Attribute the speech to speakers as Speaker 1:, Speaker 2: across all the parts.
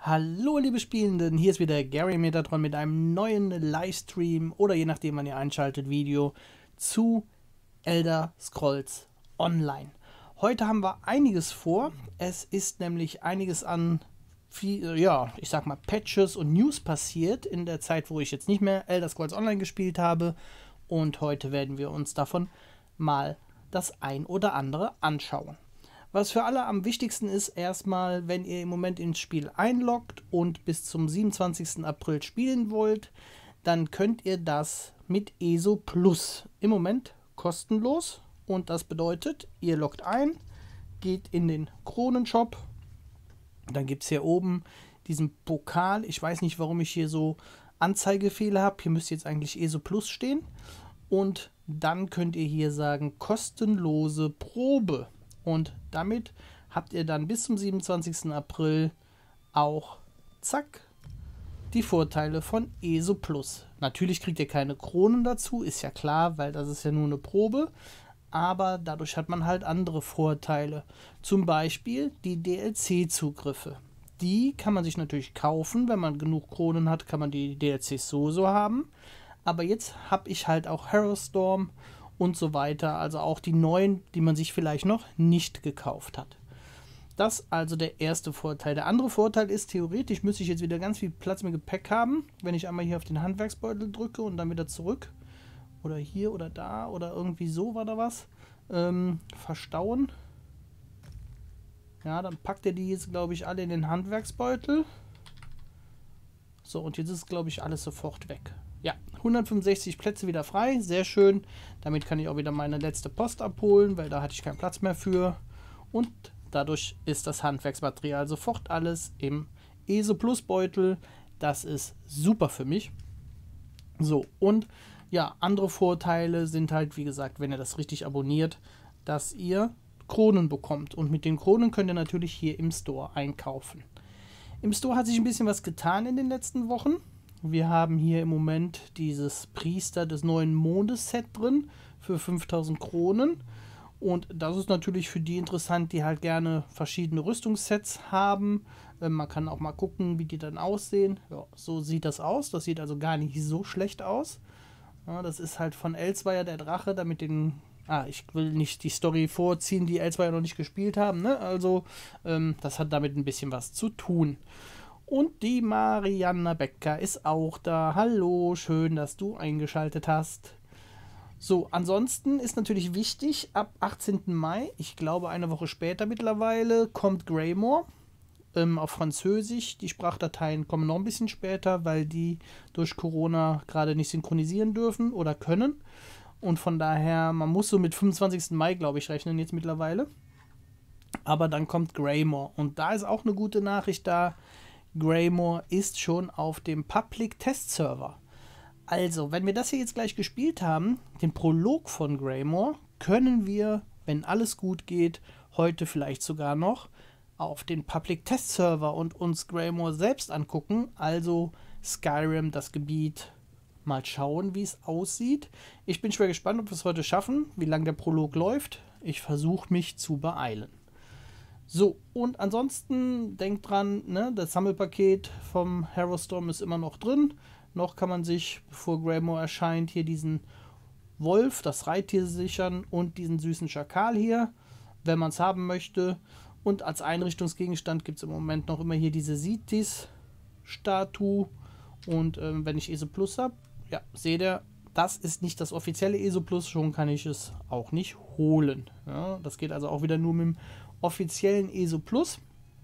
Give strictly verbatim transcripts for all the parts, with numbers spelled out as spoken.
Speaker 1: Hallo liebe Spielenden, hier ist wieder Gary Metatron mit einem neuen Livestream oder je nachdem wann ihr einschaltet Video zu Elder Scrolls Online. Heute haben wir einiges vor, es ist nämlich einiges an, viel, ja, ich sag mal Patches und News passiert in der Zeit, wo ich jetzt nicht mehr Elder Scrolls Online gespielt habe, und heute werden wir uns davon mal das ein oder andere anschauen. Was für alle am wichtigsten ist, erstmal, wenn ihr im Moment ins Spiel einloggt und bis zum siebenundzwanzigsten April spielen wollt, dann könnt ihr das mit E S O Plus. Im Moment kostenlos, und das bedeutet, ihr loggt ein, geht in den Kronenshop, dann gibt es hier oben diesen Pokal. Ich weiß nicht, warum ich hier so Anzeigefehler habe. Hier müsste jetzt eigentlich E S O Plus stehen. Und dann könnt ihr hier sagen, kostenlose Probe. Und damit habt ihr dann bis zum siebenundzwanzigsten April auch, zack, die Vorteile von E S O Plus. Natürlich kriegt ihr keine Kronen dazu, ist ja klar, weil das ist ja nur eine Probe. Aber dadurch hat man halt andere Vorteile. Zum Beispiel die D L C-Zugriffe. Die kann man sich natürlich kaufen. Wenn man genug Kronen hat, kann man die D L Cs sowieso haben. Aber jetzt habe ich halt auch Harrowstorm und so weiter, also auch die neuen, die man sich vielleicht noch nicht gekauft hat. Das ist also der erste Vorteil. Der andere Vorteil ist, theoretisch müsste ich jetzt wieder ganz viel Platz im Gepäck haben, wenn ich einmal hier auf den Handwerksbeutel drücke und dann wieder zurück. Oder hier oder da oder irgendwie so war da was. Ähm, verstauen. Ja, dann packt er die jetzt, glaube ich, alle in den Handwerksbeutel. So, und jetzt ist, glaube ich, alles sofort weg. Ja, hundertfünfundsechzig Plätze wieder frei, sehr schön. Damit kann ich auch wieder meine letzte Post abholen, weil da hatte ich keinen Platz mehr für. Und dadurch ist das Handwerksmaterial sofort alles im E S O Plus Beutel. Das ist super für mich. So, und ja, andere Vorteile sind halt, wie gesagt, wenn ihr das richtig abonniert, dass ihr Kronen bekommt. Und mit den Kronen könnt ihr natürlich hier im Store einkaufen. Im Store hat sich ein bisschen was getan in den letzten Wochen. Wir haben hier im Moment dieses Priester des neuen Mondes Set drin für fünftausend Kronen. Und das ist natürlich für die interessant, die halt gerne verschiedene Rüstungssets haben. Äh, man kann auch mal gucken, wie die dann aussehen. Ja, so sieht das aus. Das sieht also gar nicht so schlecht aus. Ja, das ist halt von Elsweier der Drache, damit den... Ah, ich will nicht die Story vorziehen, die Elsweier noch nicht gespielt haben. Ne? Also, ähm, das hat damit ein bisschen was zu tun. Und die Marianna Becker ist auch da. Hallo, schön, dass du eingeschaltet hast. So, ansonsten ist natürlich wichtig, ab achtzehnten Mai, ich glaube eine Woche später mittlerweile, kommt Greymoor ähm, auf Französisch. Die Sprachdateien kommen noch ein bisschen später, weil die durch Corona gerade nicht synchronisieren dürfen oder können. Und von daher, man muss so mit fünfundzwanzigsten Mai, glaube ich, rechnen jetzt mittlerweile. Aber dann kommt Greymoor. Und da ist auch eine gute Nachricht da. Greymoor ist schon auf dem Public Test Server. Also, wenn wir das hier jetzt gleich gespielt haben, den Prolog von Greymoor, können wir, wenn alles gut geht, heute vielleicht sogar noch auf den Public Test Server und uns Greymoor selbst angucken. Also Skyrim, das Gebiet, mal schauen, wie es aussieht. Ich bin schwer gespannt, ob wir es heute schaffen, wie lange der Prolog läuft. Ich versuche mich zu beeilen. So, und ansonsten denkt dran, ne, das Sammelpaket vom Harrowstorm ist immer noch drin. Noch kann man sich, bevor Greymoor erscheint, hier diesen Wolf, das Reittier sichern und diesen süßen Schakal hier, wenn man es haben möchte. Und als Einrichtungsgegenstand gibt es im Moment noch immer hier diese Sitis-Statue. Und ähm, wenn ich E S O Plus habe, ja, seht ihr, das ist nicht das offizielle E S O Plus, schon kann ich es auch nicht holen. Ja, das geht also auch wieder nur mit dem offiziellen E S O Plus.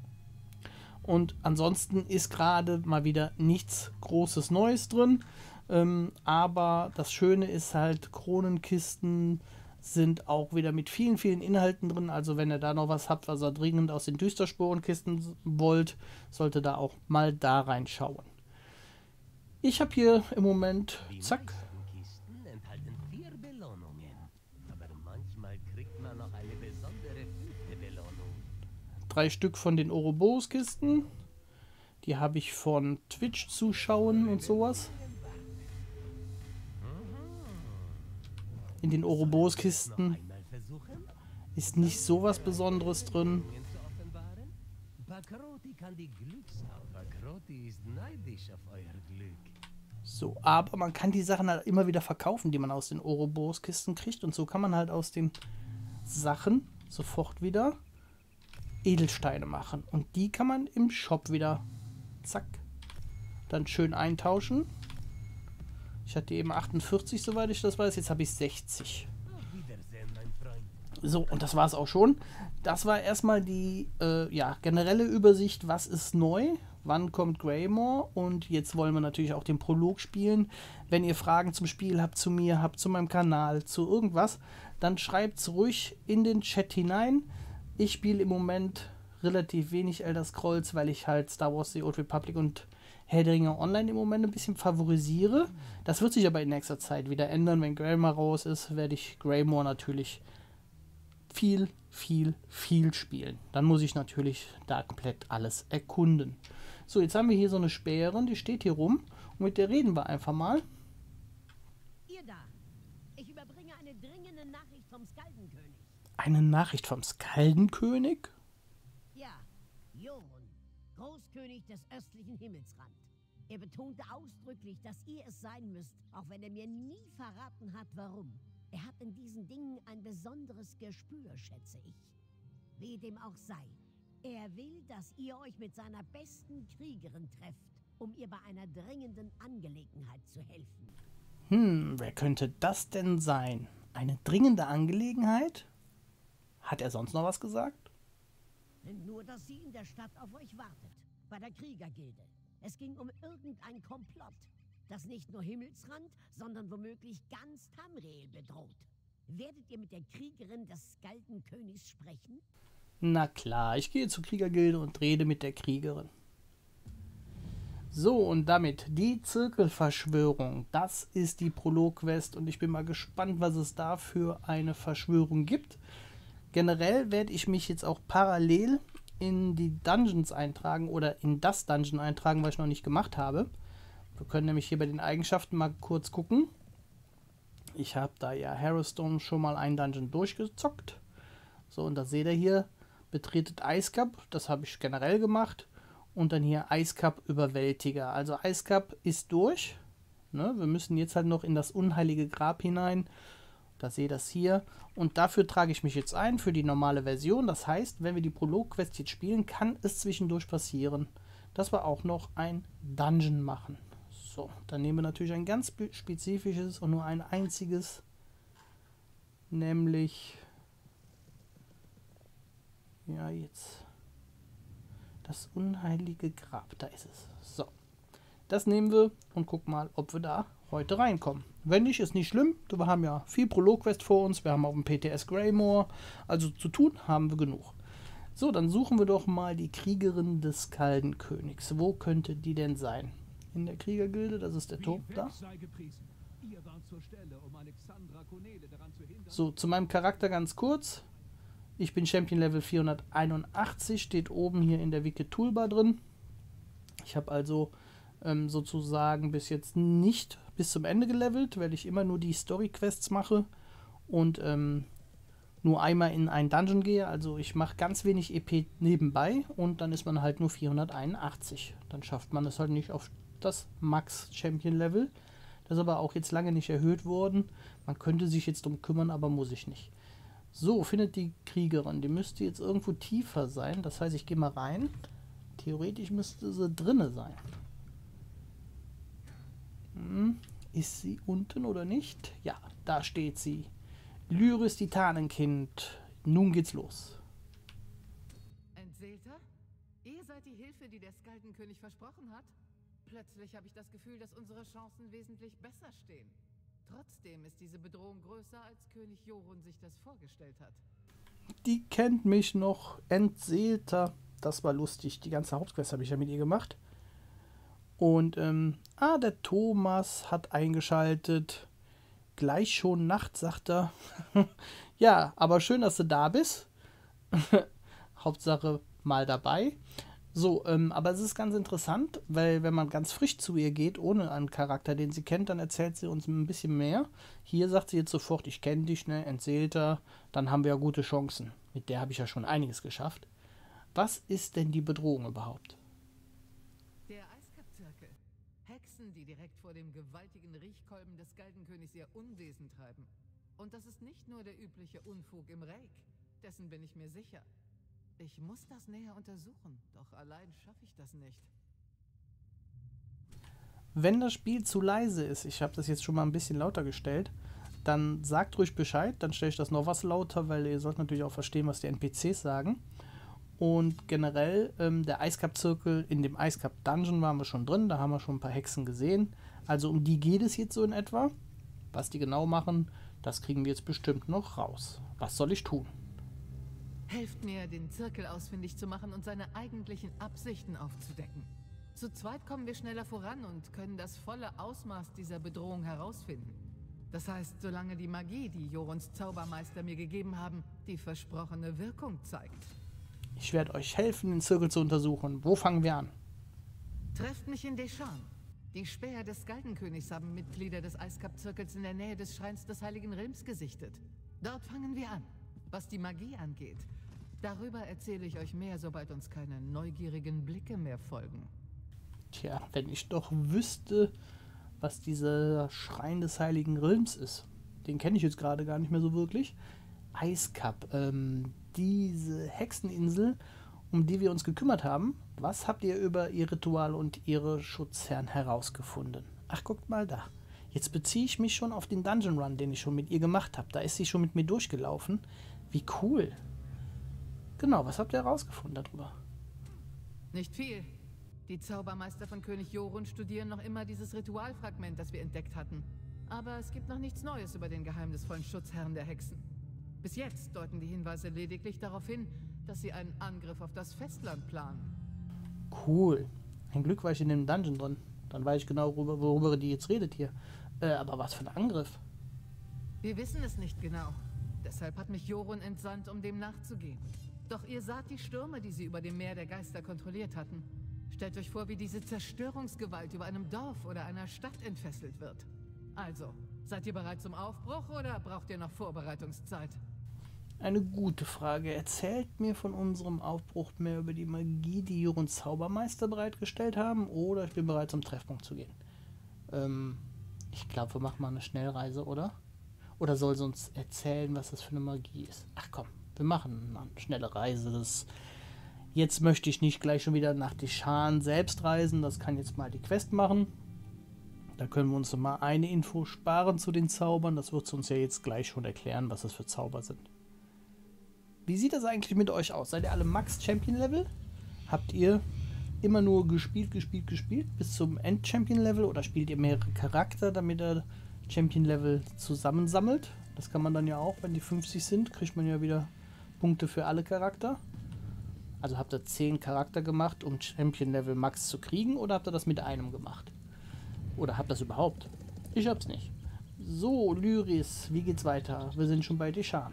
Speaker 1: Und ansonsten ist gerade mal wieder nichts Großes Neues drin. Ähm, aber das Schöne ist halt, Kronenkisten sind auch wieder mit vielen, vielen Inhalten drin. Also wenn ihr da noch was habt, was ihr dringend aus den Düstersporenkisten wollt, sollte da auch mal da reinschauen. Ich habe hier im Moment, zack, drei Stück von den Ouroboros-Kisten. Die habe ich von Twitch-Zuschauern und sowas. In den Ouroboros-Kisten ist nicht so was Besonderes drin.
Speaker 2: Aber Kroti kann die Glückshauber. Kroti ist neidisch auf euer Glück.
Speaker 1: So, aber man kann die Sachen halt immer wieder verkaufen, die man aus den Ouroboros-Kisten kriegt. Und so kann man halt aus den Sachen sofort wieder Edelsteine machen. Und die kann man im Shop wieder, zack, dann schön eintauschen. Ich hatte eben achtundvierzig, soweit ich das weiß. Jetzt habe ich sechzig.
Speaker 2: Auf Wiedersehen, mein Freund.
Speaker 1: So, und das war es auch schon. Das war erstmal die äh, ja, generelle Übersicht, was ist neu, wann kommt Greymore, und jetzt wollen wir natürlich auch den Prolog spielen. Wenn ihr Fragen zum Spiel habt, zu mir habt, zu meinem Kanal, zu irgendwas, dann schreibt es ruhig in den Chat hinein. Ich spiele im Moment relativ wenig Elder Scrolls, weil ich halt Star Wars The Old Republic und Herr der Ringe Online im Moment ein bisschen favorisiere. Das wird sich aber in nächster Zeit wieder ändern. Wenn Greymore raus ist, werde ich Greymore natürlich viel, viel, viel spielen. Dann muss ich natürlich da komplett alles erkunden. So, jetzt haben wir hier so eine Späherin, die steht hier rum. Und mit der reden wir einfach mal.
Speaker 3: Ihr da. Ich überbringe eine dringende Nachricht vom Skaldenkönig.
Speaker 1: Eine Nachricht vom Skaldenkönig?
Speaker 3: Ja, Jorun, Großkönig des östlichen Himmelsrand. Er betonte ausdrücklich, dass ihr es sein müsst, auch wenn er mir nie verraten hat, warum. Er hat in diesen Dingen ein besonderes Gespür, schätze ich. Wie dem auch sei. Er will, dass ihr euch mit seiner besten Kriegerin trefft, um ihr bei einer dringenden Angelegenheit zu helfen.
Speaker 1: Hm, wer könnte das denn sein? Eine dringende Angelegenheit? Hat er sonst noch was gesagt?
Speaker 3: Nur, dass sie in der Stadt auf euch wartet, bei der Kriegergilde. Es ging um irgendein Komplott, das nicht nur Himmelsrand, sondern womöglich ganz Tamriel bedroht. Werdet ihr mit der Kriegerin des Skaldenkönigs sprechen?
Speaker 1: Na klar, ich gehe zur Kriegergilde und rede mit der Kriegerin. So, und damit die Zirkelverschwörung. Das ist die Prolog-Quest und ich bin mal gespannt, was es da für eine Verschwörung gibt. Generell werde ich mich jetzt auch parallel in die Dungeons eintragen oder in das Dungeon eintragen, was ich noch nicht gemacht habe. Wir können nämlich hier bei den Eigenschaften mal kurz gucken. Ich habe da ja Harrowstone schon mal einen Dungeon durchgezockt. So, und da seht ihr hier, betretet Icecap, das habe ich generell gemacht. Und dann hier Icecap Überwältiger. Also Icecap ist durch. Ne? Wir müssen jetzt halt noch in das unheilige Grab hinein. Da seht ihr das hier. Und dafür trage ich mich jetzt ein für die normale Version. Das heißt, wenn wir die Prolog-Quest jetzt spielen, kann es zwischendurch passieren, dass wir auch noch ein Dungeon machen. So, dann nehmen wir natürlich ein ganz spezifisches und nur ein einziges. Nämlich... Ja, jetzt... Das unheilige Grab, da ist es. So, das nehmen wir und gucken mal, ob wir da heute reinkommen. Wenn nicht, ist nicht schlimm. Wir haben ja viel Prolog-Quest vor uns. Wir haben auch ein P T S Greymore. Also zu tun haben wir genug. So, dann suchen wir doch mal die Kriegerin des Skaldenkönigs. Wo könnte die denn sein? In der Kriegergilde, das ist der Turm da. So, zu meinem Charakter ganz kurz. Ich bin Champion Level vierhunderteinundachtzig, steht oben hier in der Wiki-Toolbar drin. Ich habe also ähm, sozusagen bis jetzt nicht bis zum Ende gelevelt, weil ich immer nur die Story-Quests mache und ähm, nur einmal in einen Dungeon gehe. Also ich mache ganz wenig E P nebenbei und dann ist man halt nur vierhunderteinundachtzig. Dann schafft man es halt nicht auf das Max-Champion-Level. Das ist aber auch jetzt lange nicht erhöht worden. Man könnte sich jetzt drum kümmern, aber muss ich nicht. So, findet die Kriegerin. Die müsste jetzt irgendwo tiefer sein. Das heißt, ich gehe mal rein. Theoretisch müsste sie drinne sein. Hm, ist sie unten oder nicht? Ja, da steht sie. Lyris Titanenkind. Nun geht's los.
Speaker 4: Entseelter? Ihr seid die Hilfe, die der Skaldenkönig versprochen hat? Plötzlich habe ich das Gefühl, dass unsere Chancen wesentlich besser stehen. Trotzdem ist diese Bedrohung größer, als König Jorun sich das vorgestellt hat.
Speaker 1: Die kennt mich noch. Entseelter. Das war lustig. Die ganze Hauptquest habe ich ja mit ihr gemacht. Und, ähm, ah, der Thomas hat eingeschaltet. Gleich schon Nacht, sagt er. Ja, aber schön, dass du da bist. Hauptsache mal dabei. So, ähm, aber es ist ganz interessant, weil wenn man ganz frisch zu ihr geht, ohne einen Charakter, den sie kennt, dann erzählt sie uns ein bisschen mehr. Hier sagt sie jetzt sofort, ich kenne dich, ne, Entseelter, dann haben wir ja gute Chancen. Mit der habe ich ja schon einiges geschafft. Was ist denn die Bedrohung überhaupt?
Speaker 4: Der Eiskap-Zirkel. Hexen, die direkt vor dem gewaltigen Riechkolben des Galgenkönigs ihr Unwesen treiben. Und das ist nicht nur der übliche Unfug im Reik. Dessen bin ich mir sicher. Ich muss das näher untersuchen, doch allein schaffe ich das nicht.
Speaker 1: Wenn das Spiel zu leise ist, ich habe das jetzt schon mal ein bisschen lauter gestellt, dann sagt ruhig Bescheid, dann stelle ich das noch was lauter, weil ihr sollt natürlich auch verstehen, was die N P Cs sagen. Und generell, ähm, der Eiskap-Zirkel, in dem Eiskap-Dungeon waren wir schon drin, da haben wir schon ein paar Hexen gesehen. Also um die geht es jetzt so in etwa. Was die genau machen, das kriegen wir jetzt bestimmt noch raus. Was soll ich tun?
Speaker 4: Helft mir, den Zirkel ausfindig zu machen und seine eigentlichen Absichten aufzudecken. Zu zweit kommen wir schneller voran und können das volle Ausmaß dieser Bedrohung herausfinden. Das heißt, solange die Magie, die Jorunds Zaubermeister mir gegeben haben, die versprochene Wirkung zeigt.
Speaker 1: Ich werde euch helfen, den Zirkel zu untersuchen. Wo fangen wir an?
Speaker 4: Trefft mich in Deschan. Die Späher des Galgenkönigs haben Mitglieder des Eiskap-Zirkels in der Nähe des Schreins des Heiligen Realms gesichtet. Dort fangen wir an. Was die Magie angeht, darüber erzähle ich euch mehr, sobald uns keine neugierigen Blicke mehr folgen.
Speaker 1: Tja, wenn ich doch wüsste, was dieser Schrein des Heiligen Realms ist. Den kenne ich jetzt gerade gar nicht mehr so wirklich. Eiskap, ähm, diese Hexeninsel, um die wir uns gekümmert haben. Was habt ihr über ihr Ritual und ihre Schutzherren herausgefunden? Ach, guckt mal da. Jetzt beziehe ich mich schon auf den Dungeon Run, den ich schon mit ihr gemacht habe. Da ist sie schon mit mir durchgelaufen. Wie cool. Genau, was habt ihr herausgefunden darüber?
Speaker 4: Nicht viel. Die Zaubermeister von König Jorun studieren noch immer dieses Ritualfragment, das wir entdeckt hatten. Aber es gibt noch nichts Neues über den geheimnisvollen Schutzherrn der Hexen. Bis jetzt deuten die Hinweise lediglich darauf hin, dass sie einen Angriff auf das Festland planen.
Speaker 1: Cool. Ein Glück war ich in dem Dungeon drin. Dann weiß ich genau, worüber, worüber die jetzt redet hier. Äh, aber was für ein Angriff?
Speaker 4: Wir wissen es nicht genau. Deshalb hat mich Jorun entsandt, um dem nachzugehen. Doch ihr saht die Stürme, die sie über dem Meer der Geister kontrolliert hatten. Stellt euch vor, wie diese Zerstörungsgewalt über einem Dorf oder einer Stadt entfesselt wird. Also, seid ihr bereit zum Aufbruch oder braucht ihr noch Vorbereitungszeit?
Speaker 1: Eine gute Frage. Erzählt mir von unserem Aufbruch mehr über die Magie, die Jorunds Zaubermeister bereitgestellt haben, oder ich bin bereit, zum Treffpunkt zu gehen. Ähm, ich glaube, wir machen mal eine Schnellreise, oder? Oder soll sie uns erzählen, was das für eine Magie ist? Ach komm, wir machen eine schnelle Reise. Das jetzt möchte ich nicht gleich schon wieder nach Deschan selbst reisen. Das kann jetzt mal die Quest machen. Da können wir uns mal eine Info sparen zu den Zaubern. Das wird uns ja jetzt gleich schon erklären, was das für Zauber sind. Wie sieht das eigentlich mit euch aus? Seid ihr alle Max-Champion-Level? Habt ihr immer nur gespielt, gespielt, gespielt bis zum End-Champion-Level? Oder spielt ihr mehrere Charakter, damit ihr Champion-Level zusammensammelt? Das kann man dann ja auch, wenn die fünfzig sind, kriegt man ja wieder Punkte für alle Charakter. Also habt ihr zehn Charakter gemacht, um Champion-Level Max zu kriegen? Oder habt ihr das mit einem gemacht? Oder habt ihr das überhaupt? Ich hab's nicht. So, Lyris, wie geht's weiter? Wir sind schon bei Deschan.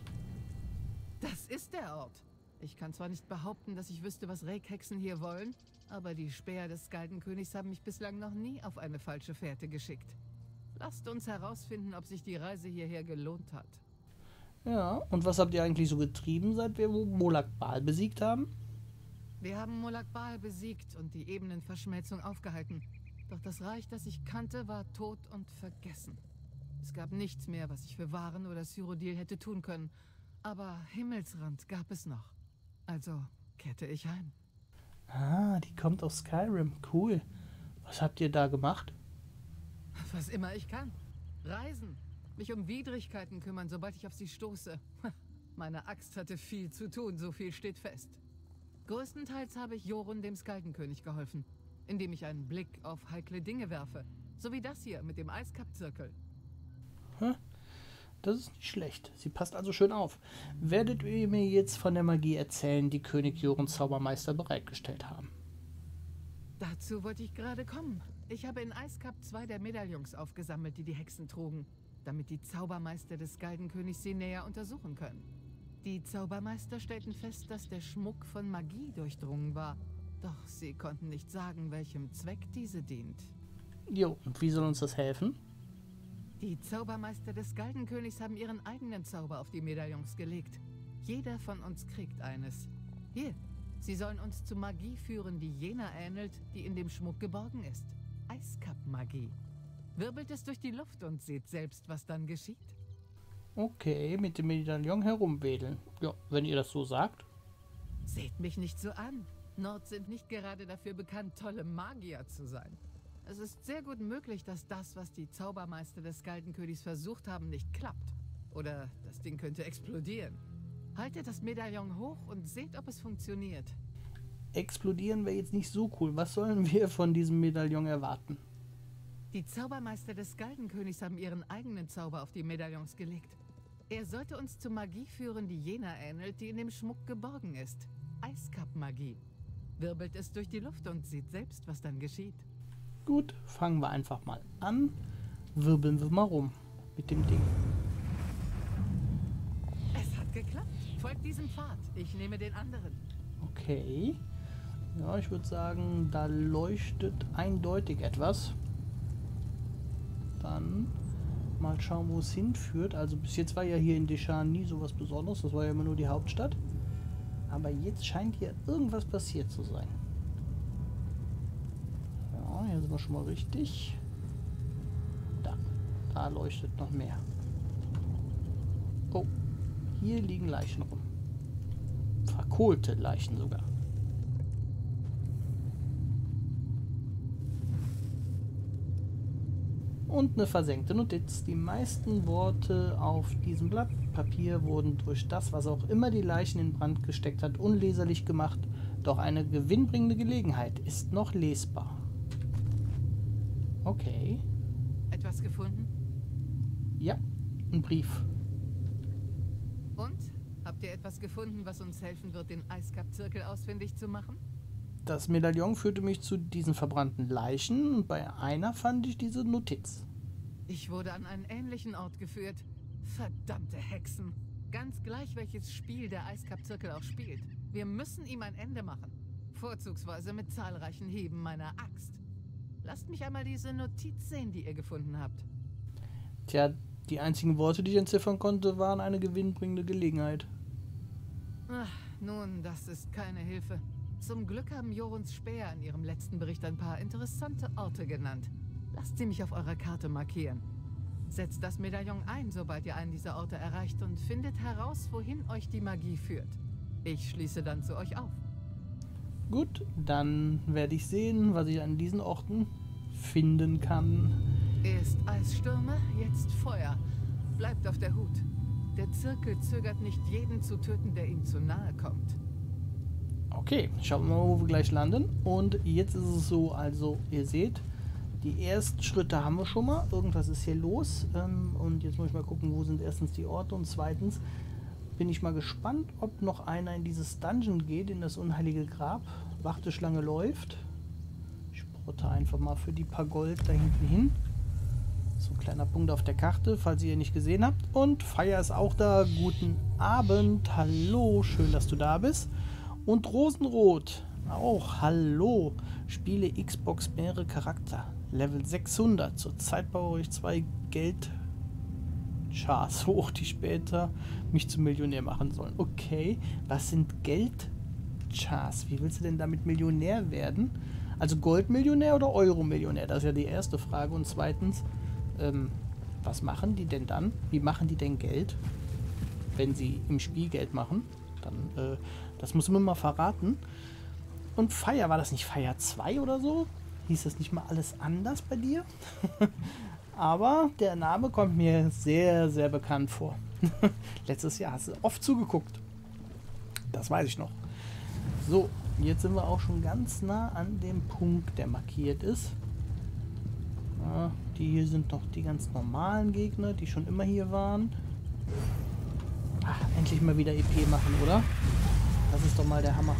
Speaker 4: Das ist der Ort. Ich kann zwar nicht behaupten, dass ich wüsste, was Reik-Hexen hier wollen, aber die Späher des Galgenkönigs haben mich bislang noch nie auf eine falsche Fährte geschickt. Lasst uns herausfinden, ob sich die Reise hierher gelohnt hat.
Speaker 1: Ja, und was habt ihr eigentlich so getrieben, seit wir Molag Bal besiegt haben?
Speaker 4: Wir haben Molag Bal besiegt und die Ebenenverschmelzung aufgehalten. Doch das Reich, das ich kannte, war tot und vergessen. Es gab nichts mehr, was ich für Waren oder Cyrodiil hätte tun können. Aber Himmelsrand gab es noch. Also kehrte ich heim.
Speaker 1: Ah, die kommt aus Skyrim. Cool. Was habt ihr da gemacht?
Speaker 4: Was immer ich kann. Reisen. Mich um Widrigkeiten kümmern, sobald ich auf sie stoße. Meine Axt hatte viel zu tun, so viel steht fest. Größtenteils habe ich Jorun dem Skaldenkönig geholfen, indem ich einen Blick auf heikle Dinge werfe. So wie das hier mit dem Eiskap-Zirkel.
Speaker 1: Hm? Das ist nicht schlecht. Sie passt also schön auf. Werdet ihr mir jetzt von der Magie erzählen, die König Jorunds Zaubermeister bereitgestellt haben?
Speaker 4: Dazu wollte ich gerade kommen. Ich habe in Eiskap zwei der Medaillons aufgesammelt, die die Hexen trugen, damit die Zaubermeister des Galgenkönigs sie näher untersuchen können. Die Zaubermeister stellten fest, dass der Schmuck von Magie durchdrungen war. Doch sie konnten nicht sagen, welchem Zweck diese dient.
Speaker 1: Jo, und wie soll uns das helfen?
Speaker 4: Die Zaubermeister des Galgenkönigs haben ihren eigenen Zauber auf die Medaillons gelegt. Jeder von uns kriegt eines. Hier, Sie sollen uns zu Magie führen, die jener ähnelt, die in dem Schmuck geborgen ist. Eiskapp-Magie. Wirbelt es durch die Luft und seht selbst, was dann geschieht.
Speaker 1: Okay, mit dem Medaillon herumwedeln. Ja, wenn ihr das so sagt.
Speaker 4: Seht mich nicht so an. Nord sind nicht gerade dafür bekannt, tolle Magier zu sein. Es ist sehr gut möglich, dass das, was die Zaubermeister des Skaldenkönigs versucht haben, nicht klappt. Oder das Ding könnte explodieren. Haltet das Medaillon hoch und seht, ob es funktioniert.
Speaker 1: Explodieren wäre jetzt nicht so cool. Was sollen wir von diesem Medaillon erwarten?
Speaker 4: Die Zaubermeister des Skaldenkönigs haben ihren eigenen Zauber auf die Medaillons gelegt. Er sollte uns zu Magie führen, die jener ähnelt, die in dem Schmuck geborgen ist. Eiskapp-Magie. Wirbelt es durch die Luft und seht selbst, was dann geschieht.
Speaker 1: Gut, fangen wir einfach mal an. Wirbeln wir mal rum mit dem Ding.
Speaker 4: Es hat geklappt. Folgt diesem Pfad. Ich nehme den anderen.
Speaker 1: Okay. Ja, ich würde sagen, da leuchtet eindeutig etwas. Dann mal schauen, wo es hinführt. Also bis jetzt war ja hier in Deschan nie sowas Besonderes. Das war ja immer nur die Hauptstadt. Aber jetzt scheint hier irgendwas passiert zu sein. Ja, hier sind wir schon mal richtig. Da. Da leuchtet noch mehr. Oh. Hier liegen Leichen rum. Verkohlte Leichen sogar. Und eine versenkte Notiz. Die meisten Worte auf diesem Blatt Papier wurden durch das, was auch immer die Leichen in Brand gesteckt hat, unleserlich gemacht. Doch eine gewinnbringende Gelegenheit ist noch lesbar. Okay.
Speaker 4: Etwas gefunden?
Speaker 1: Ja, ein Brief.
Speaker 4: Und? Habt ihr etwas gefunden, was uns helfen wird, den Eiskapp-Zirkel ausfindig zu machen?
Speaker 1: Das Medaillon führte mich zu diesen verbrannten Leichen und bei einer fand ich diese Notiz.
Speaker 4: Ich wurde an einen ähnlichen Ort geführt. Verdammte Hexen. Ganz gleich, welches Spiel der Eiskapp-Zirkel auch spielt. Wir müssen ihm ein Ende machen. Vorzugsweise mit zahlreichen Hieben meiner Axt. Lasst mich einmal diese Notiz sehen, die ihr gefunden habt.
Speaker 1: Tja, die einzigen Worte, die ich entziffern konnte, waren eine gewinnbringende Gelegenheit.
Speaker 4: Ach, nun, das ist keine Hilfe. Zum Glück haben Jorunds Späher in ihrem letzten Bericht ein paar interessante Orte genannt. Lasst sie mich auf eurer Karte markieren. Setzt das Medaillon ein, sobald ihr einen dieser Orte erreicht und findet heraus, wohin euch die Magie führt. Ich schließe dann zu euch auf.
Speaker 1: Gut, dann werde ich sehen, was ich an diesen Orten finden kann.
Speaker 4: Erst Eisstürme, jetzt Feuer. Bleibt auf der Hut. Der Zirkel zögert nicht, jeden zu töten, der ihm zu nahe kommt.
Speaker 1: Okay, schauen wir mal, wo wir gleich landen. Und jetzt ist es so, also ihr seht, die ersten Schritte haben wir schon mal. Irgendwas ist hier los. Ähm, und jetzt muss ich mal gucken, wo sind erstens die Orte. Und zweitens bin ich mal gespannt, ob noch einer in dieses Dungeon geht, in das unheilige Grab. Warteschlange läuft. Ich brotte einfach mal für die paar Gold da hinten hin. So ein kleiner Punkt auf der Karte, falls ihr ihn nicht gesehen habt. Und Feier ist auch da. Guten Abend. Hallo, schön, dass du da bist. Und Rosenrot, auch hallo, spiele Xbox mehrere Charakter, Level sechshundert, zurzeit brauche ich zwei Geldchars hoch, die später mich zum Millionär machen sollen. Okay, was sind Geldchars? Wie willst du denn damit Millionär werden? Also Goldmillionär oder Euromillionär? Das ist ja die erste Frage. Und zweitens, ähm, was machen die denn dann? Wie machen die denn Geld, wenn sie im Spiel Geld machen? Dann, äh, das muss man mal verraten. Und Feier, war das nicht Feier zwei oder so? Hieß das nicht mal alles anders bei dir? Aber der Name kommt mir sehr, sehr bekannt vor. Letztes Jahr hast du oft zugeguckt. Das weiß ich noch. So, jetzt sind wir auch schon ganz nah an dem Punkt, der markiert ist. Ja, die hier sind noch die ganz normalen Gegner, die schon immer hier waren. Ach, endlich mal wieder E P machen, oder? Das ist doch mal der Hammer.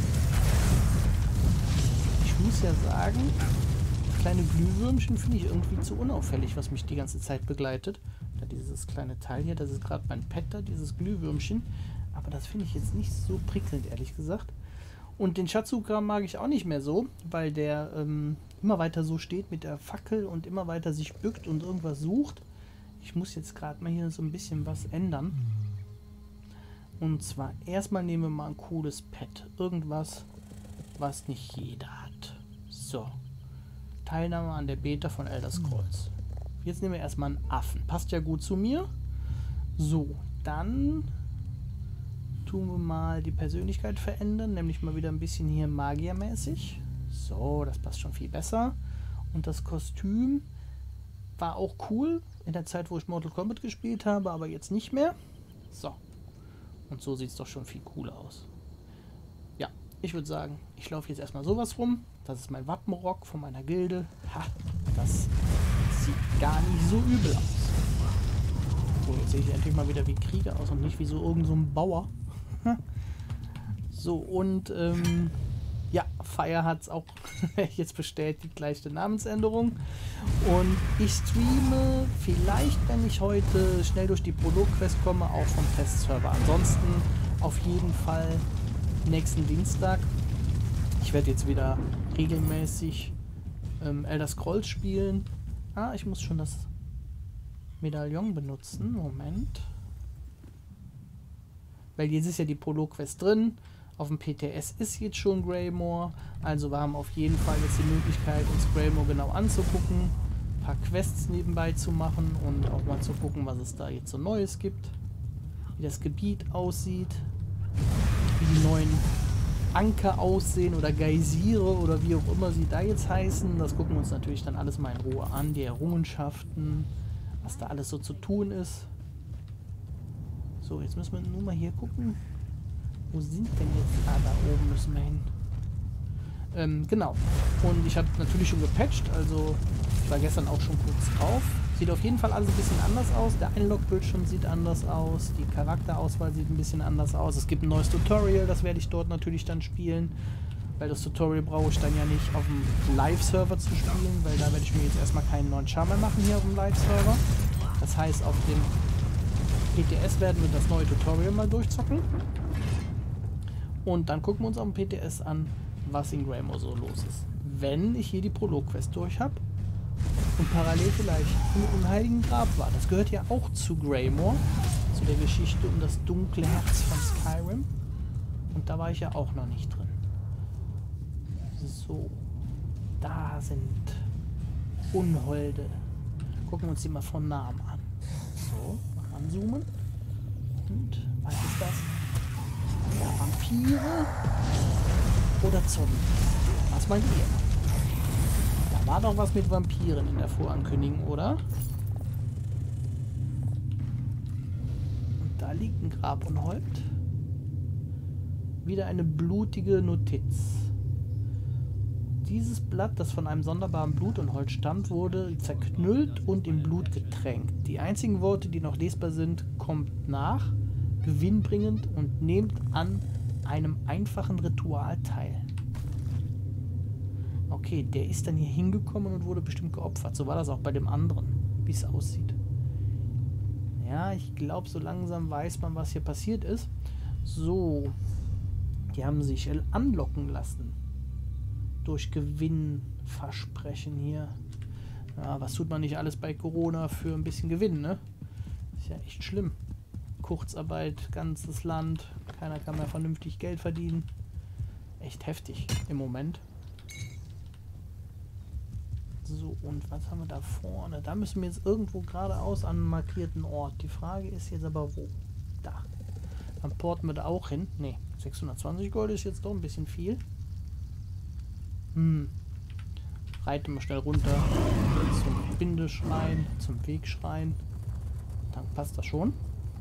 Speaker 1: Ich muss ja sagen, kleine Glühwürmchen finde ich irgendwie zu unauffällig, was mich die ganze Zeit begleitet. Da dieses kleine Teil hier, das ist gerade mein Pet da, dieses Glühwürmchen. Aber das finde ich jetzt nicht so prickelnd, ehrlich gesagt. Und den Schatzsucher mag ich auch nicht mehr so, weil der ähm, immer weiter so steht mit der Fackel und immer weiter sich bückt und irgendwas sucht. Ich muss jetzt gerade mal hier so ein bisschen was ändern. Und zwar erstmal nehmen wir mal ein cooles Pet. Irgendwas, was nicht jeder hat. So. Teilnahme an der Beta von Elder Scrolls. Jetzt nehmen wir erstmal einen Affen. Passt ja gut zu mir. So, dann tun wir mal die Persönlichkeit verändern. Nämlich mal wieder ein bisschen hier magiermäßig. So, das passt schon viel besser. Und das Kostüm war auch cool in der Zeit, wo ich Mortal Kombat gespielt habe, aber jetzt nicht mehr. So. Und so sieht es doch schon viel cooler aus. Ja, ich würde sagen, ich laufe jetzt erstmal sowas rum. Das ist mein Wappenrock von meiner Gilde. Ha, das sieht gar nicht so übel aus. So, jetzt sehe ich endlich mal wieder wie Krieger aus und nicht wie so irgend so ein Bauer. So, und ähm, ja, Fire hat es auch jetzt bestätigt, gleich die Namensänderung. Und ich streame vielleicht, wenn ich heute schnell durch die Prolog-Quest komme, auch vom Testserver. Ansonsten auf jeden Fall nächsten Dienstag. Ich werde jetzt wieder regelmäßig ähm, Elder Scrolls spielen. Ah, ich muss schon das Medaillon benutzen. Moment. Weil jetzt ist ja die Prolog-Quest drin. Auf dem P T S ist jetzt schon Greymoor. Also wir haben auf jeden Fall jetzt die Möglichkeit, uns Greymoor genau anzugucken. Ein paar Quests nebenbei zu machen und auch mal zu gucken, was es da jetzt so Neues gibt. Wie das Gebiet aussieht. Wie die neuen Anker aussehen oder Geysire oder wie auch immer sie da jetzt heißen. Das gucken wir uns natürlich dann alles mal in Ruhe an. Die Errungenschaften, was da alles so zu tun ist. So, jetzt müssen wir nur mal hier gucken. Wo sind denn jetzt? Ah, da oben müssen wir hin. Ähm, genau. Und ich habe natürlich schon gepatcht, also ich war gestern auch schon kurz drauf. Sieht auf jeden Fall alles ein bisschen anders aus. Der Einlog-Bildschirm sieht anders aus. Die Charakterauswahl sieht ein bisschen anders aus. Es gibt ein neues Tutorial, das werde ich dort natürlich dann spielen. Weil das Tutorial brauche ich dann ja nicht auf dem Live-Server zu spielen, weil da werde ich mir jetzt erstmal keinen neuen Charme mehr machen hier auf dem Live-Server. Das heißt, auf dem P T S werden wir das neue Tutorial mal durchzocken. Und dann gucken wir uns auf dem P T S an, was in Greymoor so los ist. Wenn ich hier die Prolog-Quest durch habe und parallel vielleicht im Heiligen Grab war. Das gehört ja auch zu Greymoor, zu der Geschichte um das dunkle Herz von Skyrim. Und da war ich ja auch noch nicht drin. So, da sind Unholde. Gucken wir uns die mal von nahem an. So, mal ranzoomen. Und, was ist das? Ja, Vampire oder Zombies? Was meint ihr? Da war doch was mit Vampiren in der Vorankündigung, oder? Und da liegt ein Grabunhold. Wieder eine blutige Notiz. Dieses Blatt, das von einem sonderbaren Blutunhold stammt, wurde zerknüllt und in Blut getränkt. Die einzigen Worte, die noch lesbar sind, kommt nach, gewinnbringend und nehmt an einem einfachen Ritual teil. Okay, der ist dann hier hingekommen und wurde bestimmt geopfert. So war das auch bei dem anderen, wie es aussieht. Ja, ich glaube, so langsam weiß man, was hier passiert ist. So, die haben sich anlocken lassen. Durch Gewinnversprechen hier. Ja, was tut man nicht alles bei Corona für ein bisschen Gewinn, ne? Ist ja echt schlimm. Kurzarbeit, ganzes Land, keiner kann mehr vernünftig Geld verdienen. Echt heftig im Moment. So, und was haben wir da vorne? Da müssen wir jetzt irgendwo geradeaus an einen markierten Ort. Die Frage ist jetzt aber wo? Da. Dann porten wir da auch hin. Ne, sechshundertzwanzig Gold ist jetzt doch ein bisschen viel. Hm. Reite mal schnell runter zum Bindeschrein, zum Wegschrein. Dann passt das schon.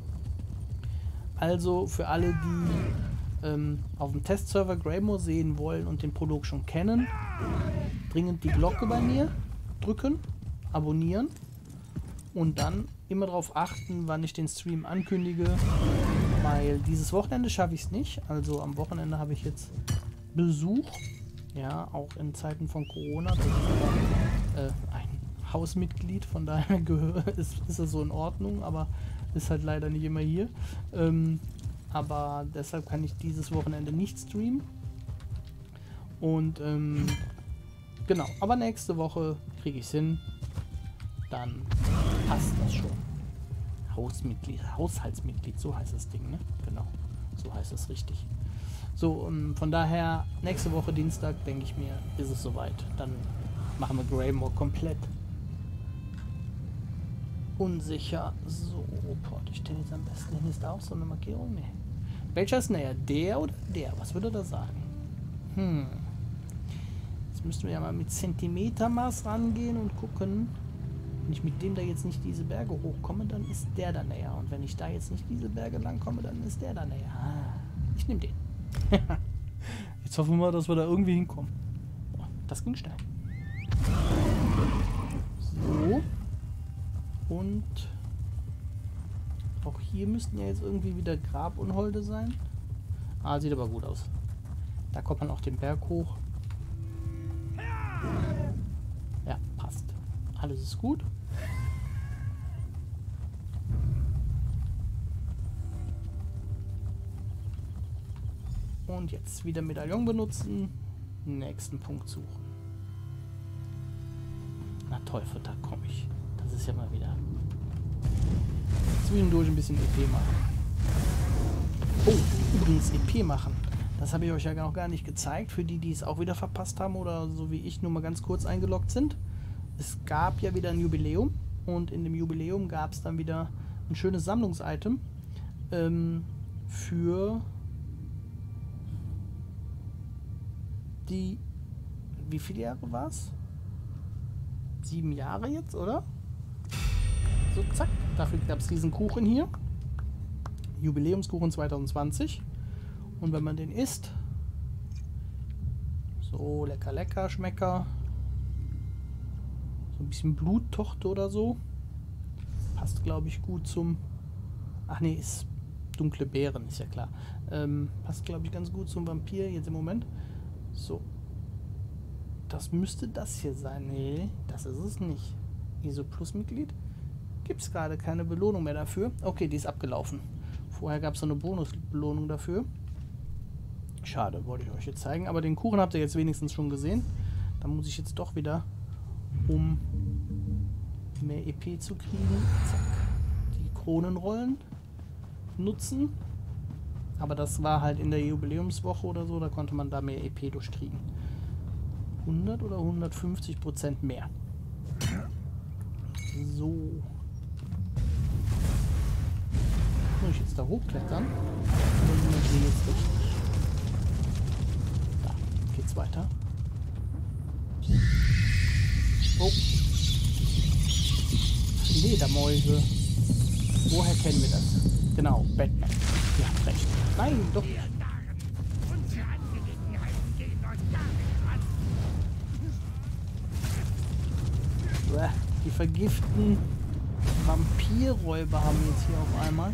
Speaker 1: Also für alle, die ähm, auf dem Testserver Greymoor sehen wollen und den Prolog schon kennen, dringend die Glocke bei mir drücken, abonnieren und dann immer darauf achten, wann ich den Stream ankündige, weil dieses Wochenende schaffe ich es nicht. Also am Wochenende habe ich jetzt Besuch, ja, auch in Zeiten von Corona. Das ist aber äh, ein Hausmitglied, von daher ist, ist es so in Ordnung, aber ist halt leider nicht immer hier. Ähm, aber deshalb kann ich dieses Wochenende nicht streamen. Und ähm, genau, aber nächste Woche kriege ich es hin. Dann passt das schon. Hausmitglied, Haushaltsmitglied, so heißt das Ding, ne? Genau. so heißt es richtig. So, und von daher, nächste Woche Dienstag, denke ich mir, ist es soweit. Dann machen wir Greymore komplett. Unsicher. So, porte ich den jetzt am besten hin? Ist da auch so eine Markierung? Nee. Welcher ist näher? Der oder der? Was würde er sagen? Hm. Jetzt müssten wir ja mal mit Zentimetermaß rangehen und gucken. Wenn ich mit dem da jetzt nicht diese Berge hochkomme, dann ist der da näher. Und wenn ich da jetzt nicht diese Berge lang komme, dann ist der da näher. Ah, ich nehme den. Jetzt hoffen wir mal, dass wir da irgendwie hinkommen. Boah, das ging schnell. So. Und auch hier müssten ja jetzt irgendwie wieder Grabunholde sein. Ah, sieht aber gut aus. Da kommt man auch den Berg hoch. Ja, passt. Alles ist gut. Und jetzt wieder Medaillon benutzen. Nächsten Punkt suchen. Na Teufel, da komme ich. Das ist ja mal wieder. Zwischendurch ein bisschen E P machen. Oh, übrigens E P machen. Das habe ich euch ja noch gar nicht gezeigt. Für die, die es auch wieder verpasst haben oder so wie ich nur mal ganz kurz eingeloggt sind. Es gab ja wieder ein Jubiläum. Und in dem Jubiläum gab es dann wieder ein schönes Sammlungsitem. Ähm, für die... Wie viele Jahre war es? Sieben Jahre jetzt, oder? So, zack. Dafür gab es diesen Kuchen hier. Jubiläumskuchen zwanzig zwanzig. Und wenn man den isst, so lecker, lecker, Schmecker. So ein bisschen Bluttochter oder so. Passt, glaube ich, gut zum... Ach nee, ist dunkle Beeren, ist ja klar. Ähm, passt, glaube ich, ganz gut zum Vampir jetzt im Moment. So. Das müsste das hier sein. Nee, das ist es nicht. I S O Plus Mitglied. Gibt es gerade keine Belohnung mehr dafür. Okay, die ist abgelaufen. Vorher gab es so eine Bonusbelohnung dafür. Schade, wollte ich euch jetzt zeigen. Aber den Kuchen habt ihr jetzt wenigstens schon gesehen. Da muss ich jetzt doch wieder, um mehr E P zu kriegen, zack, die Kronenrollen nutzen. Aber das war halt in der Jubiläumswoche oder so, da konnte man da mehr E P durchkriegen. hundert oder hundertfünfzig Prozent mehr. So. Muss ich jetzt da hochklettern? Oder sind wir jetzt richtig? Da geht's weiter. Oh. Ledermäuse. Woher kennen wir das? Genau, Batman. Ihr habt recht. Nein, doch nicht. Die vergiften Vampirräuber haben wir jetzt hier auf einmal.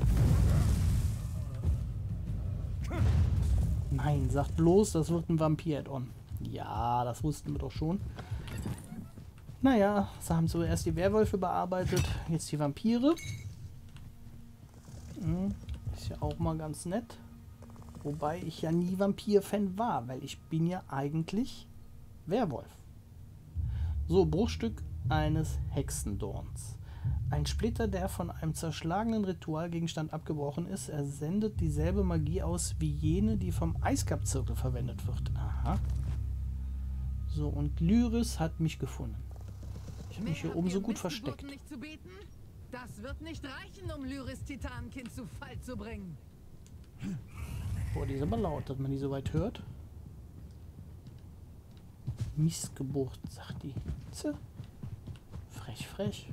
Speaker 1: Nein, sagt bloß, das wird ein Vampir-Add-on. Ja, das wussten wir doch schon. Naja, sie haben zuerst die Werwölfe bearbeitet, jetzt die Vampire. Hm, ist ja auch mal ganz nett. Wobei ich ja nie Vampir-Fan war, weil ich bin ja eigentlich Werwolf. So, Bruchstück eines Hexendorns. Ein Splitter, der von einem zerschlagenen Ritualgegenstand abgebrochen ist. Er sendet dieselbe Magie aus wie jene, die vom Eiskap-Zirkel verwendet wird. Aha. So, und Lyris hat mich gefunden. Ich habe mich hier oben so gut versteckt.
Speaker 4: Nicht zu beten? Das wird nicht reichen, um Lyris Titanenkind zu Fall zu bringen.
Speaker 1: Boah, die ist aber laut, dass man die so weit hört. Missgeburt, sagt die. Zäh. Frech, frech.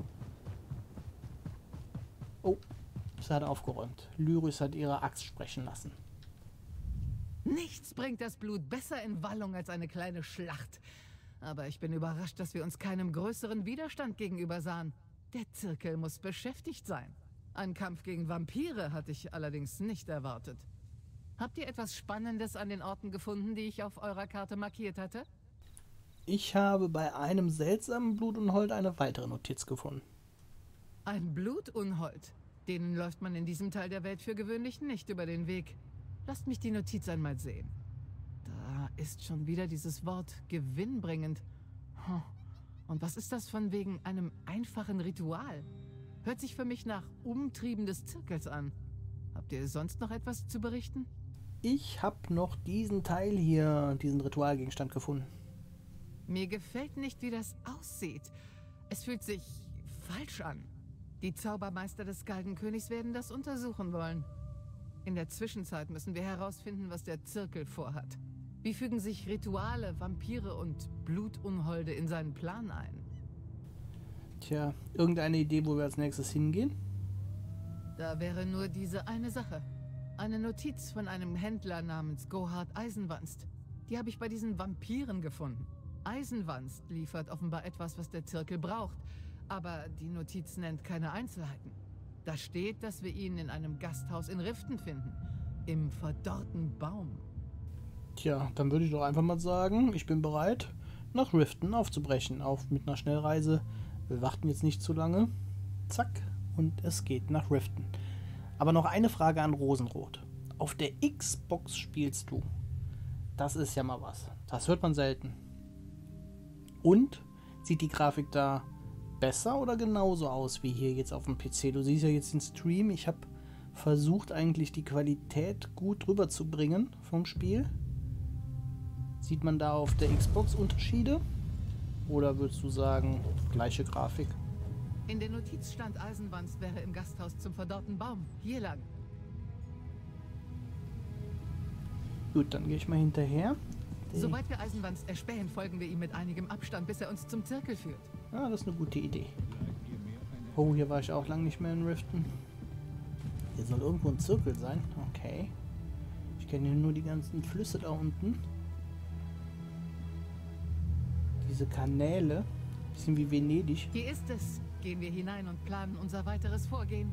Speaker 1: Oh, sie hat aufgeräumt. Lyris hat ihre Axt sprechen lassen.
Speaker 4: Nichts bringt das Blut besser in Wallung als eine kleine Schlacht. Aber ich bin überrascht, dass wir uns keinem größeren Widerstand gegenüber sahen. Der Zirkel muss beschäftigt sein. Ein Kampf gegen Vampire hatte ich allerdings nicht erwartet. Habt ihr etwas Spannendes an den Orten gefunden, die ich auf eurer Karte markiert hatte?
Speaker 1: Ich habe bei einem seltsamen Blutunhold eine weitere Notiz gefunden.
Speaker 4: Ein Blutunhold. Denen läuft man in diesem Teil der Welt für gewöhnlich nicht über den Weg. Lasst mich die Notiz einmal sehen. Da ist schon wieder dieses Wort gewinnbringend. Und was ist das von wegen einem einfachen Ritual? Hört sich für mich nach Umtrieben des Zirkels an. Habt ihr sonst noch etwas zu berichten?
Speaker 1: Ich habe noch diesen Teil hier, diesen Ritualgegenstand gefunden.
Speaker 4: Mir gefällt nicht, wie das aussieht. Es fühlt sich falsch an. Die Zaubermeister des Galgenkönigs werden das untersuchen wollen. In der Zwischenzeit müssen wir herausfinden, was der Zirkel vorhat. Wie fügen sich Rituale, Vampire und Blutunholde in seinen Plan ein?
Speaker 1: Tja, irgendeine Idee, wo wir als nächstes hingehen?
Speaker 4: Da wäre nur diese eine Sache. Eine Notiz von einem Händler namens Gohard Eisenwanst. Die habe ich bei diesen Vampiren gefunden. Eisenwanst liefert offenbar etwas, was der Zirkel braucht. Aber die Notiz nennt keine Einzelheiten. Da steht, dass wir ihn in einem Gasthaus in Riften finden. Im verdorrten Baum.
Speaker 1: Tja, dann würde ich doch einfach mal sagen, ich bin bereit, nach Riften aufzubrechen. Auf mit einer Schnellreise. Wir warten jetzt nicht zu lange. Zack. Und es geht nach Riften. Aber noch eine Frage an Rosenrot. Auf der Xbox spielst du. Das ist ja mal was. Das hört man selten. Und sieht die Grafik da besser oder genauso aus wie hier jetzt auf dem P C? Du siehst ja jetzt den Stream. Ich habe versucht eigentlich die Qualität gut rüberzubringen vom Spiel. Sieht man da auf der Xbox Unterschiede? Oder würdest du sagen, gleiche Grafik?
Speaker 4: In der Notiz stand, Eisenwanst wäre im Gasthaus zum verdorrten Baum. Hier lang.
Speaker 1: Gut, dann gehe ich mal hinterher.
Speaker 4: Sobald wir Eisenwanst erspähen, folgen wir ihm mit einigem Abstand, bis er uns zum Zirkel führt.
Speaker 1: Ah, das ist eine gute Idee. Oh, hier war ich auch lange nicht mehr in Riften. Hier soll irgendwo ein Zirkel sein. Okay. Ich kenne hier nur die ganzen Flüsse da unten. Diese Kanäle. Bisschen wie Venedig.
Speaker 4: Hier ist es. Gehen wir hinein und planen unser weiteres Vorgehen.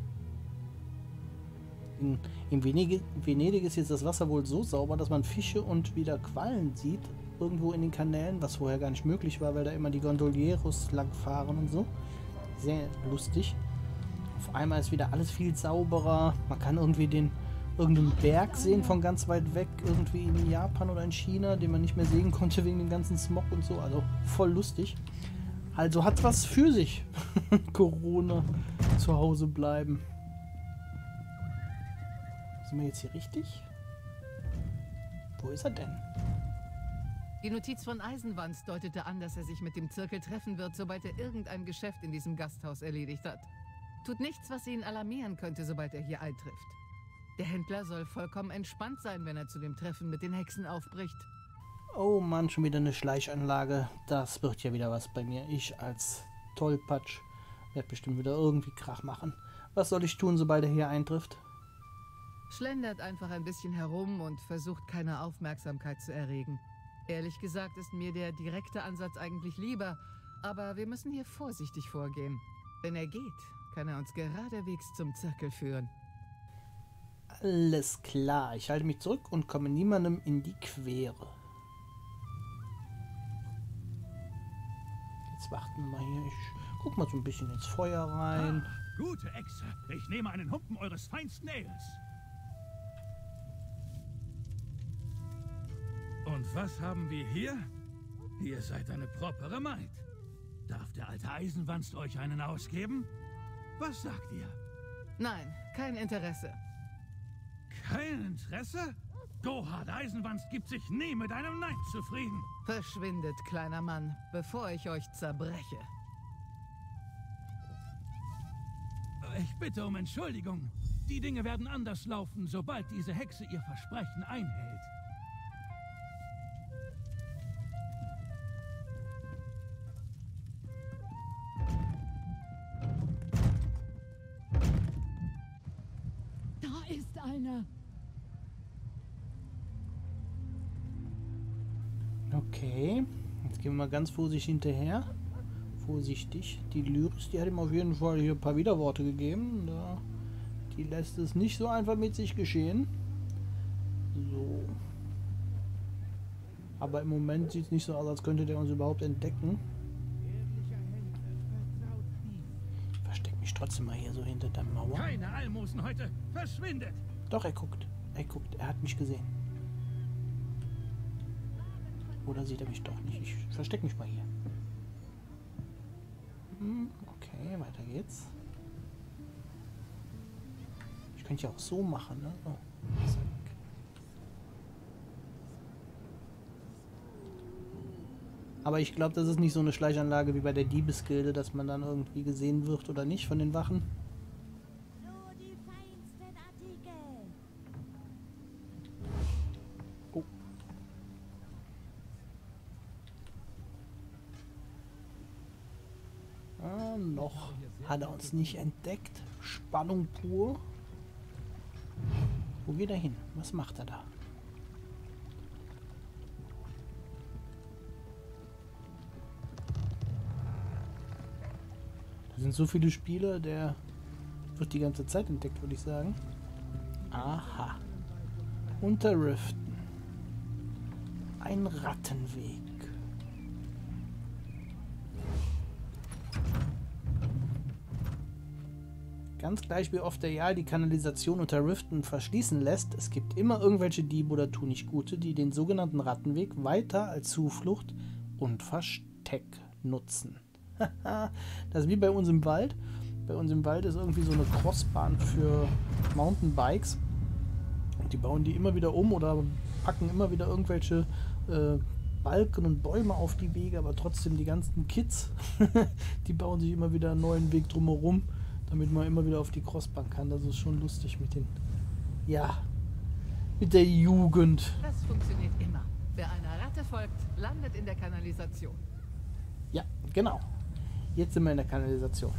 Speaker 1: In, in Venedig, Venedig ist jetzt das Wasser wohl so sauber, dass man Fische und wieder Quallen sieht. Irgendwo in den Kanälen, was vorher gar nicht möglich war, weil da immer die Gondolieros langfahren und so. Sehr lustig. Auf einmal ist wieder alles viel sauberer. Man kann irgendwie den irgendeinen Berg sehen von ganz weit weg. Irgendwie in Japan oder in China, den man nicht mehr sehen konnte wegen dem ganzen Smog und so. Also voll lustig. Also hat was für sich. Corona, zu Hause bleiben. Sind wir jetzt hier richtig? Wo ist er denn?
Speaker 4: Die Notiz von Eisenwanst deutete an, dass er sich mit dem Zirkel treffen wird, sobald er irgendein Geschäft in diesem Gasthaus erledigt hat. Tut nichts, was ihn alarmieren könnte, sobald er hier eintrifft. Der Händler soll vollkommen entspannt sein, wenn er zu dem Treffen mit den Hexen aufbricht.
Speaker 1: Oh Mann, schon wieder eine Schleichanlage. Das wird ja wieder was bei mir. Ich als Tollpatsch werde bestimmt wieder irgendwie Krach machen. Was soll ich tun, sobald er hier eintrifft?
Speaker 4: Schlendert einfach ein bisschen herum und versucht, keine Aufmerksamkeit zu erregen. Ehrlich gesagt ist mir der direkte Ansatz eigentlich lieber, aber wir müssen hier vorsichtig vorgehen. Wenn er geht, kann er uns geradewegs zum Zirkel führen.
Speaker 1: Alles klar, ich halte mich zurück und komme niemandem in die Quere. Jetzt warten wir mal hier. Ich guck mal so ein bisschen ins Feuer rein.
Speaker 5: Ah, gute Echse, ich nehme einen Humpen eures feinsten Ales. Und was haben wir hier? Ihr seid eine propere Maid. Darf der alte Eisenwanst euch einen ausgeben? Was sagt ihr?
Speaker 4: Nein, kein Interesse.
Speaker 5: Kein Interesse? Gohard Eisenwanst gibt sich nie mit einem Nein zufrieden.
Speaker 4: Verschwindet, kleiner Mann, bevor ich euch zerbreche.
Speaker 5: Ich bitte um Entschuldigung. Die Dinge werden anders laufen, sobald diese Hexe ihr Versprechen einhält.
Speaker 3: Da ist einer.
Speaker 1: Okay, jetzt gehen wir mal ganz vorsichtig hinterher. Vorsichtig. Die Lyris, die hat ihm auf jeden Fall hier ein paar Widerworte gegeben. Da, die lässt es nicht so einfach mit sich geschehen. So. Aber im Moment sieht es nicht so aus, als könnte der uns überhaupt entdecken. Ich verstecke mich trotzdem mal hier so hinter der Mauer.
Speaker 5: Keine Almosen heute. Verschwindet!
Speaker 1: Doch, er guckt. Er guckt. Er hat mich gesehen. Oder sieht er mich doch nicht? Ich verstecke mich mal hier. Hm, okay, weiter geht's. Ich könnte ja auch so machen, ne? Oh, zack. Aber ich glaube, das ist nicht so eine Schleichanlage wie bei der Diebesgilde, dass man dann irgendwie gesehen wird oder nicht von den Wachen.
Speaker 3: Nur die feinsten Artikel.
Speaker 1: Oh. Ah, noch hat er uns nicht entdeckt. Spannung pur. Wo geht er hin? Was macht er da? Da sind so viele Spieler, der wird die ganze Zeit entdeckt, würde ich sagen. Aha. Unter Riften. Ein Rattenweg. Ganz gleich wie oft der Jarl die Kanalisation unter Riften verschließen lässt, es gibt immer irgendwelche Diebe oder Tunichtgute, die den sogenannten Rattenweg weiter als Zuflucht und Versteck nutzen. Das ist wie bei uns im Wald. Bei uns im Wald ist irgendwie so eine Crossbahn für Mountainbikes. Und die bauen die immer wieder um oder packen immer wieder irgendwelche äh, Balken und Bäume auf die Wege, aber trotzdem die ganzen Kids, die bauen sich immer wieder einen neuen Weg drumherum, damit man immer wieder auf die Crossbahn kann. Das ist schon lustig mit den, ja, mit der Jugend.
Speaker 4: Das funktioniert immer. Wer einer Ratte folgt, landet in der Kanalisation.
Speaker 1: Ja, genau. Jetzt sind wir in der Kanalisation.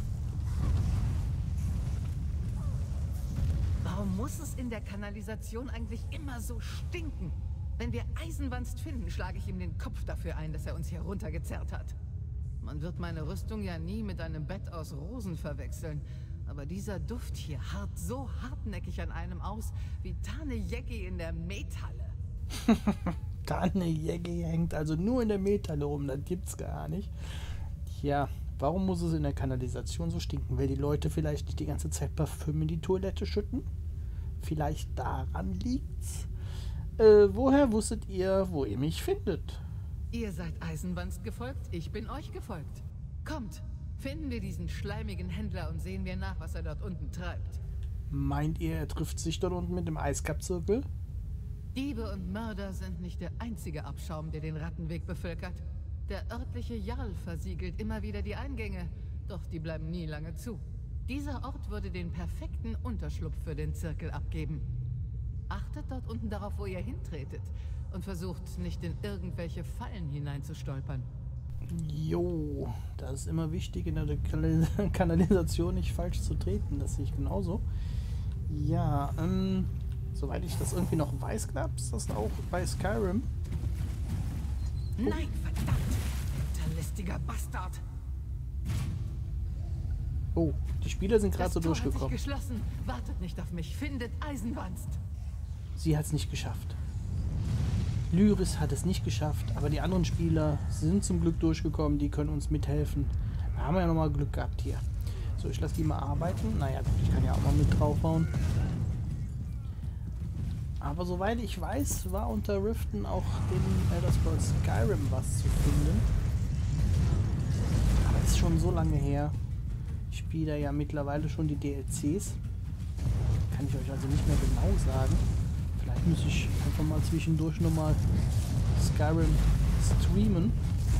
Speaker 4: Warum muss es in der Kanalisation eigentlich immer so stinken? Wenn wir Eisenwanst finden, schlage ich ihm den Kopf dafür ein, dass er uns hier runtergezerrt hat. Man wird meine Rüstung ja nie mit einem Bett aus Rosen verwechseln. Aber dieser Duft hier harrt so hartnäckig an einem aus, wie Tane Jeggi in der Methalle.
Speaker 1: Tane Jeggi hängt also nur in der Methalle rum, das gibt's gar nicht. Tja, warum muss es in der Kanalisation so stinken? Weil die Leute vielleicht nicht die ganze Zeit Parfüm in die Toilette schütten? Vielleicht daran liegt's? Äh, woher wusstet ihr, wo ihr mich findet?
Speaker 4: Ihr seid Eisenwanst gefolgt, ich bin euch gefolgt. Kommt, finden wir diesen schleimigen Händler und sehen wir nach, was er dort unten treibt.
Speaker 1: Meint ihr, er trifft sich dort unten mit dem Eiskap-Zirkel?
Speaker 4: Diebe und Mörder sind nicht der einzige Abschaum, der den Rattenweg bevölkert. Der örtliche Jarl versiegelt immer wieder die Eingänge, doch die bleiben nie lange zu. Dieser Ort würde den perfekten Unterschlupf für den Zirkel abgeben. Achtet dort unten darauf, wo ihr hintretet und versucht nicht in irgendwelche Fallen hineinzustolpern.
Speaker 1: Jo, das ist immer wichtig, in der Kanalisation nicht falsch zu treten. Das sehe ich genauso. Ja, ähm, soweit ich das irgendwie noch weiß, gab es das auch bei Skyrim.
Speaker 4: Nein, verdammt! Hinterlistiger Bastard!
Speaker 1: Oh, die Spieler sind gerade so
Speaker 4: Das Tor hat sich
Speaker 1: durchgekommen.
Speaker 4: geschlossen. Wartet nicht auf mich. Findet Eisenwanst.
Speaker 1: Sie hat es nicht geschafft. Lyris hat es nicht geschafft, aber die anderen Spieler sind zum Glück durchgekommen. Die können uns mithelfen. Da haben wir ja nochmal Glück gehabt hier. So, ich lasse die mal arbeiten. Naja, gut, ich kann ja auch mal mit draufhauen. Aber soweit ich weiß, war unter Riften auch in Elder Scrolls Skyrim was zu finden. Aber es ist schon so lange her. Ich spiele ja mittlerweile schon die D L Cs. Kann ich euch also nicht mehr genau sagen. Vielleicht muss ich einfach mal zwischendurch nochmal Skyrim streamen.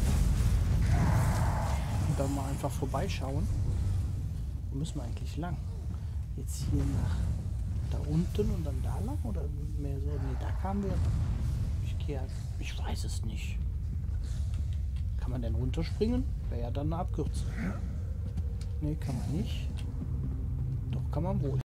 Speaker 1: Und dann mal einfach vorbeischauen. Wo müssen wir eigentlich lang? Jetzt hier nach da unten und dann da lang? Oder mehr so? Ne, da kamen wir. Ich gehe. Ich weiß es nicht. Kann man denn runterspringen? Wäre ja dann eine Abkürzung. Ne, kann man nicht. Doch, kann man wohl.